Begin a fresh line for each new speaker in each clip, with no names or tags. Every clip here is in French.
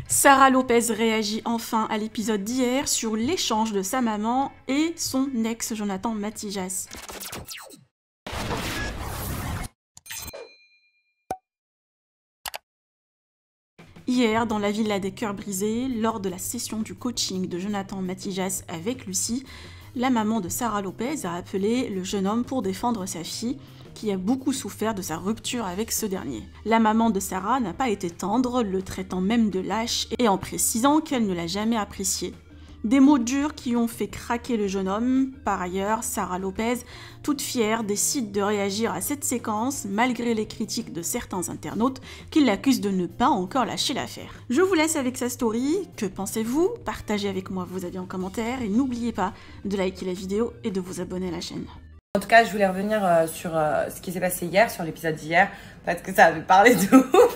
Sarah Lopez réagit enfin à l'épisode d'hier sur l'échange de sa maman et son ex Jonathan Matijas. Hier, dans la Villa des Cœurs Brisés, lors de la session du coaching de Jonathan Matijas avec Lucie, la maman de Sarah Lopez a appelé le jeune homme pour défendre sa fille, qui a beaucoup souffert de sa rupture avec ce dernier. La maman de Sarah n'a pas été tendre, le traitant même de lâche et en précisant qu'elle ne l'a jamais apprécié. Des mots durs qui ont fait craquer le jeune homme. Par ailleurs, Sarah Lopez, toute fière, décide de réagir à cette séquence malgré les critiques de certains internautes qui l'accusent de ne pas encore lâcher l'affaire. Je vous laisse avec sa story. Que pensez-vous? Partagez avec moi vos avis en commentaire et n'oubliez pas de liker la vidéo et de vous abonner à la chaîne.
En tout cas, je voulais revenir sur ce qui s'est passé hier, sur l'épisode d'hier, parce que ça avait parlé de ouf.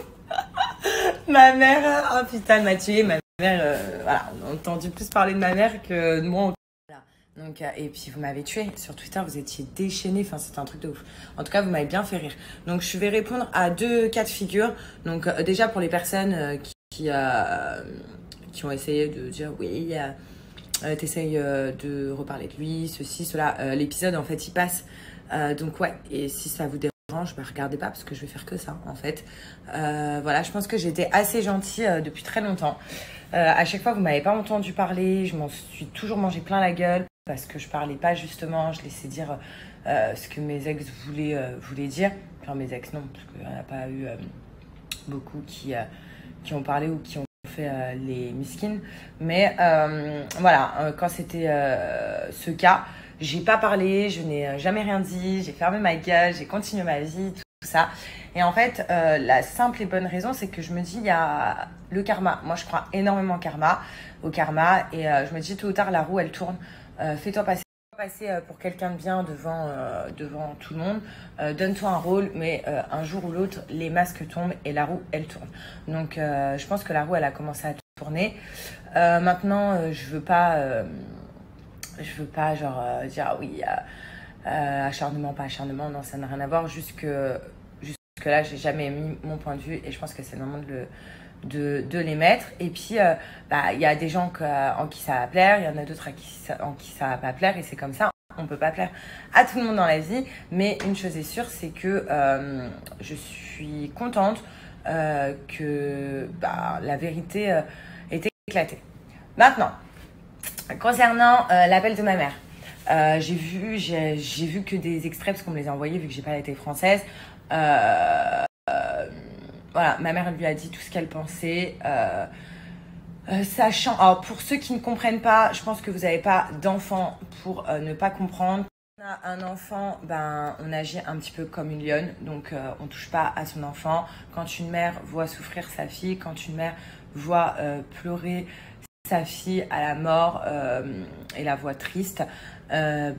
Ma mère, oh putain, elle m'a tué. Ma mère, voilà, on a entendu plus parler de ma mère que de moi. Voilà. Donc, et puis vous m'avez tué sur Twitter, vous étiez déchaînés, enfin c'était un truc de ouf. En tout cas, vous m'avez bien fait rire. Donc, je vais répondre à deux cas de figure. Donc, déjà pour les personnes qui ont essayé de dire oui. T'essayes de reparler de lui, ceci, cela. L'épisode, en fait, il passe. Donc, ouais, et si ça vous dérange, bah, regardez pas parce que je vais faire que ça, en fait. Voilà, je pense que j'étais assez gentille depuis très longtemps. À chaque fois, vous m'avez pas entendu parler. Je m'en suis toujours mangé plein la gueule parce que je parlais pas justement. Je laissais dire ce que mes ex voulaient dire. Enfin, mes ex, non, parce qu'il n'y en a pas eu beaucoup qui ont parlé ou qui ont fait les miskines, mais voilà, quand c'était ce cas, j'ai pas parlé, je n'ai jamais rien dit, j'ai fermé ma gueule, j'ai continué ma vie, tout ça. Et en fait, la simple et bonne raison, c'est que je me dis, il y a le karma. Moi, je crois énormément au karma, et je me dis, tôt ou tard, la roue, elle tourne. Fais-toi passer pour quelqu'un de bien devant tout le monde, donne-toi un rôle, mais un jour ou l'autre, les masques tombent et la roue, elle tourne. Donc, je pense que la roue, elle a commencé à tourner. Maintenant, je veux pas genre dire oui, acharnement, pas acharnement, non, ça n'a rien à voir. Jusque là, j'ai jamais mis mon point de vue et je pense que c'est le moment de les mettre. Et puis, il y a des gens en qui ça va plaire, il y en a d'autres en qui ça va pas plaire, et c'est comme ça. On peut pas plaire à tout le monde dans la vie, mais une chose est sûre, c'est que je suis contente que la vérité est éclatée. Maintenant, concernant l'appel de ma mère, j'ai vu que des extraits parce qu'on me les a envoyés vu que j'ai pas été française. Voilà, ma mère lui a dit tout ce qu'elle pensait. Sachant, alors pour ceux qui ne comprennent pas, je pense que vous n'avez pas d'enfant pour ne pas comprendre. Quand on a un enfant, on agit un petit peu comme une lionne, donc on ne touche pas à son enfant. Quand une mère voit souffrir sa fille, quand une mère voit pleurer sa fille à la mort et la voit triste, c'est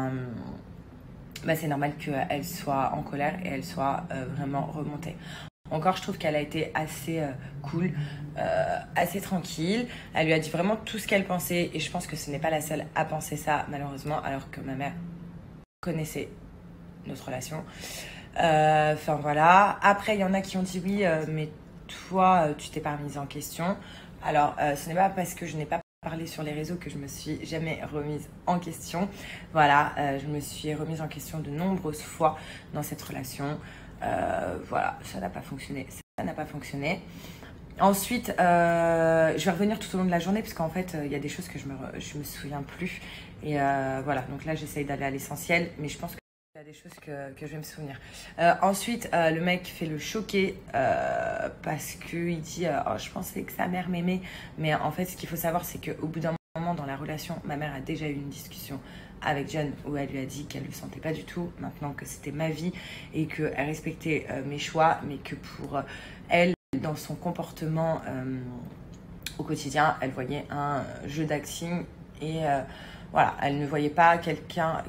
normal qu'elle soit en colère et elle soit vraiment remontée. Encore, je trouve qu'elle a été assez cool, assez tranquille. Elle lui a dit vraiment tout ce qu'elle pensait et je pense que ce n'est pas la seule à penser ça, malheureusement, alors que ma mère connaissait notre relation. Enfin, voilà. Après, il y en a qui ont dit oui, mais toi, tu t'es pas remise en question. Alors, ce n'est pas parce que je n'ai pas parlé sur les réseaux que je me suis jamais remise en question. Voilà, je me suis remise en question de nombreuses fois dans cette relation. Voilà, ça n'a pas fonctionné. Ça n'a pas fonctionné. Ensuite, je vais revenir tout au long de la journée parce qu'en fait, il y a des choses que je me souviens plus. Et voilà, donc là, j'essaye d'aller à l'essentiel, mais je pense qu'il y a des choses que je vais me souvenir. Ensuite, le mec fait le choquer parce qu'il dit oh, je pensais que sa mère m'aimait. Mais en fait, ce qu'il faut savoir, c'est qu'au bout d'un moment dans la relation, ma mère a déjà eu une discussion avec John où elle lui a dit qu'elle ne le sentait pas du tout, maintenant que c'était ma vie et qu'elle respectait mes choix, mais que pour elle, dans son comportement au quotidien, elle voyait un jeu d'acting et voilà, elle ne voyait pas quelqu'un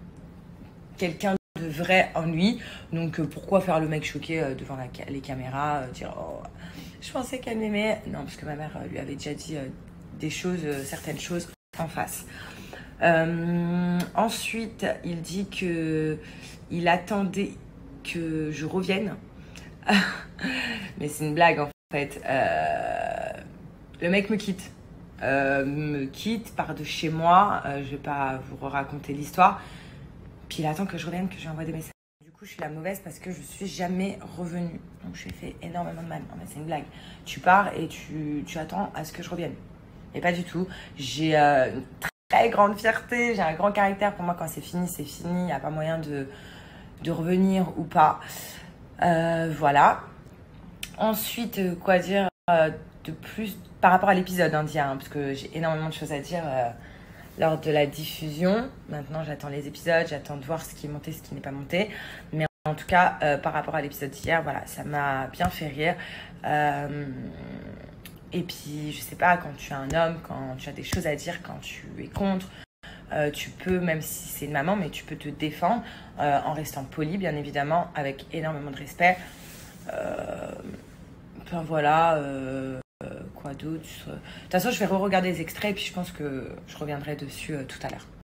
de vrai en lui. Donc pourquoi faire le mec choqué devant les caméras, dire oh, je pensais qu'elle m'aimait. Non, parce que ma mère lui avait déjà dit des choses, certaines choses en face. Ensuite, il dit que il attendait que je revienne. Mais c'est une blague en fait. Le mec me quitte, part de chez moi. Je vais pas vous raconter l'histoire. Puis il attend que je revienne, que je lui envoie des messages. Du coup, je suis la mauvaise parce que je suis jamais revenue. Donc, j'ai fait énormément de mal. Non, mais c'est une blague. Tu pars et tu attends à ce que je revienne. Et pas du tout. J'ai une très grande fierté. J'ai un grand caractère. Pour moi, quand c'est fini, c'est fini. Il n'y a pas moyen de revenir ou pas. Voilà. Ensuite, quoi dire de plus par rapport à l'épisode d'hier, parce que j'ai énormément de choses à dire lors de la diffusion. Maintenant, j'attends les épisodes, j'attends de voir ce qui est monté, ce qui n'est pas monté. Mais en tout cas, par rapport à l'épisode d'hier, voilà, ça m'a bien fait rire. Et puis, je sais pas, quand tu es un homme, quand tu as des choses à dire, quand tu es contre, tu peux, même si c'est une maman, mais tu peux te défendre en restant poli, bien évidemment, avec énormément de respect. Enfin voilà, quoi d'autre. De toute façon, je vais re-regarder les extraits et puis je pense que je reviendrai dessus tout à l'heure.